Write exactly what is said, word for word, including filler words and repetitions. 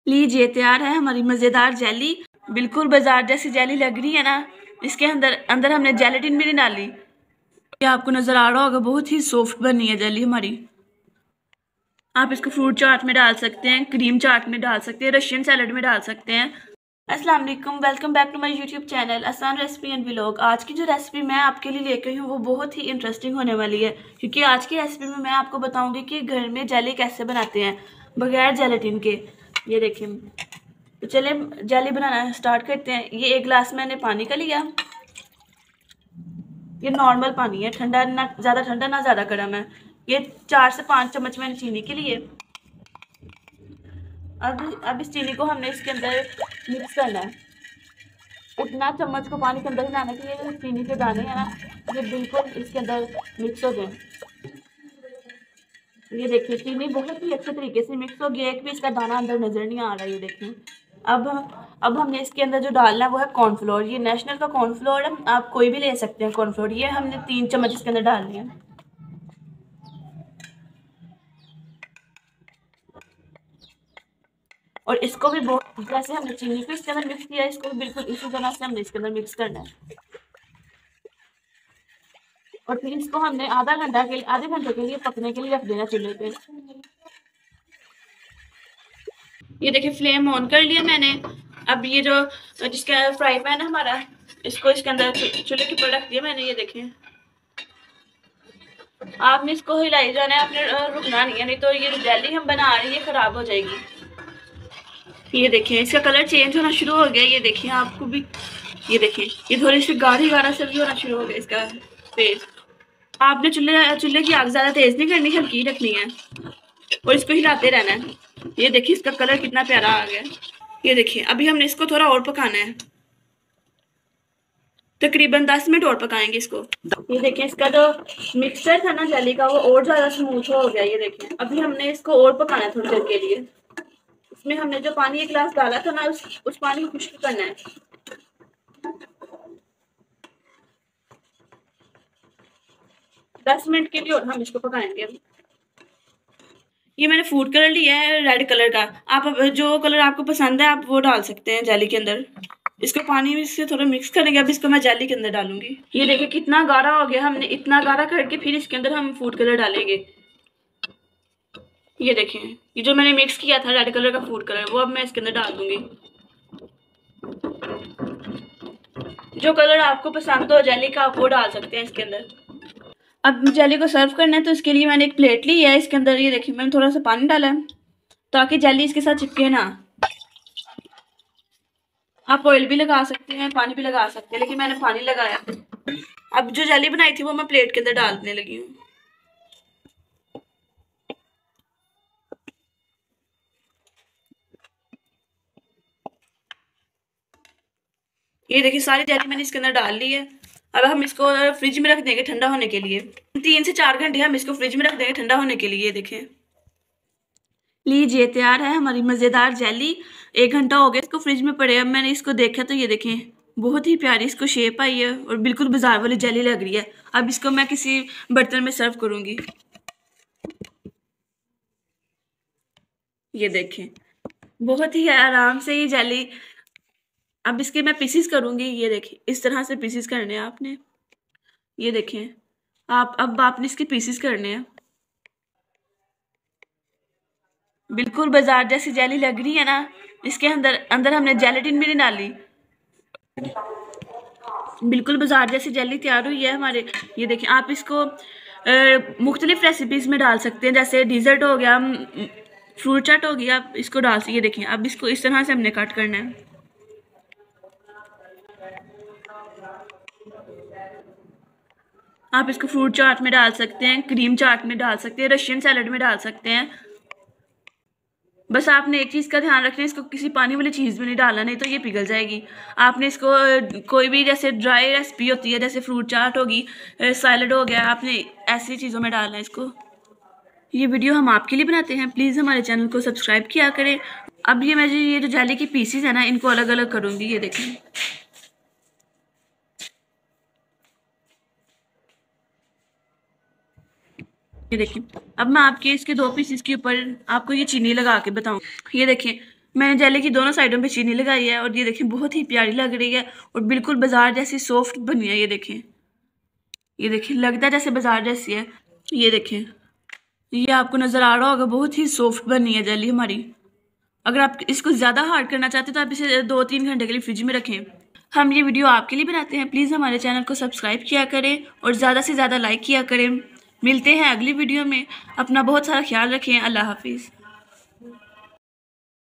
लीजिए तैयार है हमारी मज़ेदार जेली। बिल्कुल बाजार जैसी जेली लग रही है ना। इसके अंदर अंदर हमने जेलेटिन भी नहीं डाली। ये आपको नजर आ रहा होगा, बहुत ही सॉफ्ट बनी है जेली हमारी। आप इसको फ्रूट चाट में डाल सकते हैं, क्रीम चाट में डाल सकते हैं, रशियन सैलड में डाल सकते हैं। अस्सलाम वालेकुम, welcome back to my YouTube channel आसान रेसिपी एंड व्लॉग। आज की जो रेसिपी मैं आपके लिए लेकर आई हूँ वो बहुत ही इंटरेस्टिंग होने वाली है, क्योंकि आज की रेसिपी में मैं आपको बताऊंगी कि घर में जेली कैसे बनाते हैं बगैर जेलेटिन के। ये देखिए, तो चले जेली बनाना स्टार्ट करते हैं। ये एक गिलास मैंने पानी का लिया। ये नॉर्मल पानी है, ठंडा ना ज़्यादा ठंडा ना ज़्यादा गर्म है। ये चार से पाँच चम्मच मैंने चीनी के लिए। अब अब इस चीनी को हमने इसके अंदर मिक्स करना है। उतना चम्मच को पानी के अंदर ही लाना कि ये चीनी के दाने हैं ना, ये बिल्कुल इसके अंदर मिक्स हो जाए। ये देखिए, चीनी बहुत ही अच्छे तरीके से मिक्स हो गया, एक भी इसका दाना अंदर नजर नहीं आ रहा। ये देखिए, अब अब हमने इसके अंदर जो डालना है वो है कॉर्नफ्लोर। ये नेशनल का कॉर्नफ्लोर है, आप कोई भी ले सकते हैं कॉर्नफ्लोर। ये हमने तीन चम्मच इसके अंदर डालनी है। और इसको भी बहुत, जैसे हमने चीनी को इसके अंदर मिक्स किया, इसको भी बिल्कुल इसी तरह से हमने इसके अंदर मिक्स करना है। और फिर इसको हमने आधा घंटा के लिए आधे घंटे के लिए पकने के लिए रख देना चूल्हे पे। ये देखिए, फ्लेम ऑन कर लिया मैंने। अब ये जो जिसका फ्राई पैन है हमारा, इसको इसके अंदर चूल्हे के ऊपर रख दिया मैंने। ये देखिए, आपने इसको हिलाई जाना है, आपने रुकना नहीं है, नहीं तो ये जेली हम बना रहे हैं ये खराब हो जाएगी। ये देखिए, इसका कलर चेंज होना शुरू हो गया। ये देखिए आपको भी, ये देखिए, ये थोड़ी सी गाढ़ी गाढ़ा सा भी होना शुरू हो गया इसका फेस। आपने चूल्हे चूल्हे की आग ज्यादा तेज नहीं करनी, हल्की रखनी है और इसको हिलाते रहना है। ये देखिए, इसका कलर कितना प्यारा आ गया। ये देखिए, अभी हमने इसको थोड़ा और पकाना है, तकरीबन दस मिनट और पकाएंगे इसको। ये देखिए, इसका जो मिक्सचर था ना जेली का, वो और ज्यादा स्मूथ हो गया। ये देखिए, अभी हमने इसको और पकाना है थोड़ी देर के लिए। इसमें हमने जो पानी एक गिलास डाला था ना, उस, उस पानी को खुश्क करना है। दस मिनट के लिए और हम इसको पकाएंगे। ये मैंने फूड कलर लिया है रेड कलर का। आप जो कलर आपको पसंद है आप वो डाल सकते हैं जेली के अंदर। इसको पानी में से थोड़ा मिक्स करेंगे। अब इसको मैं जेली के अंदर डालूंगी। ये देखिए कितना गाढ़ा हो गया। हमने इतना गाढ़ा करके फिर इसके अंदर हम फूड कलर डालेंगे। ये देखिए, ये जो मैंने मिक्स किया था रेड कलर का फूड कलर, वो अब मैं इसके अंदर डाल दूंगी। जो कलर आपको पसंद हो जेली का, आप वो डाल सकते हैं इसके अंदर। अब जेली को सर्व करना है, तो इसके लिए मैंने एक प्लेट ली है। इसके अंदर ये देखिए, मैंने थोड़ा सा पानी डाला है ताकि जेली इसके साथ चिपके ना। आप ऑयल भी लगा सकते हैं, पानी भी लगा सकते हैं, लेकिन मैंने पानी लगाया। अब जो जेली बनाई थी वो मैं प्लेट के अंदर डालने लगी हूँ। ये देखिए, सारी जेली मैंने इसके अंदर डाल ली है। अब हम इसको फ्रिज में रख देंगे ठंडा होने के लिए। तीन से चार घंटे हम इसको फ्रिज में रख देंगे ठंडा होने के लिए। देखें, लीजिए तैयार है हमारी मज़ेदार जेली। एक घंटा हो गया इसको फ्रिज में पड़े। अब मैंने इसको देखा तो ये देखें, बहुत ही प्यारी इसको शेप आई है और बिल्कुल बाजार वाली जेली लग रही है। अब इसको मैं किसी बर्तन में सर्व करूंगी। ये देखें, बहुत ही आराम से ये जेली। अब इसके मैं पीसीस करूंगी। ये देखें, इस तरह से पीसीस करने हैं आपने। ये देखें, आप अब आपने इसके पीसीस करने हैं। बिल्कुल बाजार जैसी जेली लग रही है ना। इसके अंदर अंदर हमने जेलेटिन भी नहीं डाली। बिल्कुल बाजार जैसी जेली तैयार हुई है हमारे। ये देखिए, आप इसको मुख्तलिफ रेसिपीज में डाल सकते हैं, जैसे डिजर्ट हो गया, फ्रूट चाट हो गया, आप इसको डाल सकते। ये देखिए, अब इसको इस तरह से हमने कट करना है। आप इसको फ्रूट चाट में डाल सकते हैं, क्रीम चाट में डाल सकते हैं, रशियन सैलड में डाल सकते हैं। बस आपने एक चीज़ का ध्यान रखना है, इसको किसी पानी वाली चीज़ में नहीं डालना, नहीं तो ये पिघल जाएगी। आपने इसको कोई भी जैसे ड्राई रेसिपी होती है, जैसे फ्रूट चाट होगी, सैलड हो गया, आपने ऐसी चीज़ों में डालना है इसको। ये वीडियो हम आपके लिए बनाते हैं, प्लीज़ हमारे चैनल को सब्सक्राइब किया करें। अब ये मैं जो ये जो जेली की पीसीज है ना, इनको अलग अलग करूँगी। ये देखें, ये देखिए, अब मैं आपके इसके दो पीसेस के ऊपर आपको ये चीनी लगा के बताऊँ। ये देखिए, मैंने जेली की दोनों साइडों पे चीनी लगाई है और ये देखें बहुत ही प्यारी लग रही है और बिल्कुल बाजार जैसी सॉफ्ट बनी है। ये देखें, ये देखें लगता है जैसे बाजार जैसी है। ये देखें, ये आपको नज़र आ रहा होगा, बहुत ही सॉफ्ट बनी है जेली हमारी। अगर आप इसको ज़्यादा हार्ड करना चाहते हैं तो आप इसे दो तीन घंटे के लिए फ्रिज में रखें। हम ये वीडियो आपके लिए बनाते हैं, प्लीज़ हमारे चैनल को सब्सक्राइब किया करें और ज़्यादा से ज़्यादा लाइक किया करें। मिलते हैं अगली वीडियो में, अपना बहुत सारा ख्याल रखें। अल्लाह हाफिज़।